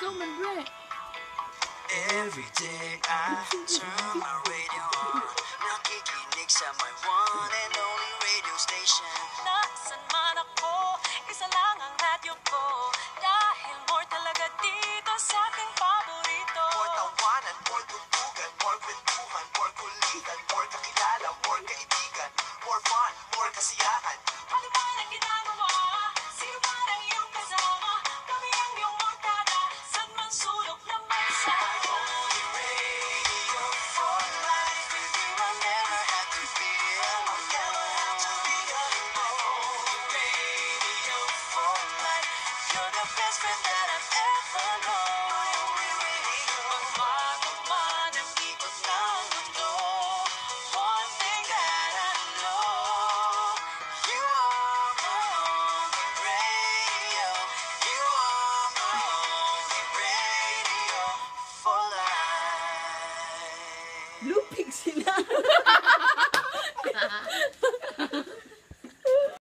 Every day I turn my radio on. Nakikinig sa my one and only radio station. Nasaan man ako, isa lang ang radyo ko. Dahil more talaga dito sa aking paborito. More tawanan, more tugtugan, more kwentuhan, more kulitan, more kakilala, more kaibigan, more fun, more kasiyahan. Ano ba ang ginagawa? Sino ba ang iyong kasama? Kami ang iyong magkada. Saan man sulok naman sa Only radio for life. With you I never have to be alone. Only radio for life. You're the best friend that I've ever known. Magbago man ang ikot ng mundo, one thing that I know, You are my only radio. You are my only radio for life. Lupig sila.